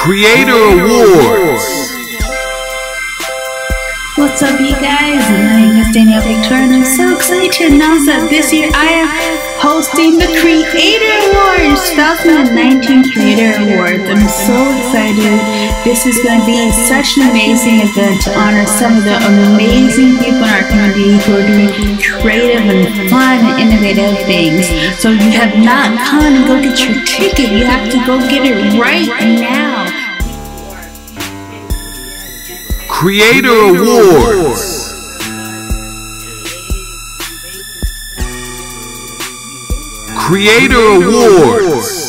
Creator Awards. What's up, you guys? My name is Danielle Victoria, and I'm so excited to announce that this year I am hosting the Creator Awards, 2019 Creator Awards. I'm so excited. This is going to be such an amazing event to honor some of the amazing people in our community who are doing creative and fun and innovative things. So if you have not come and go get your ticket, you have to go get it right now. Creator Awards. Creator Awards.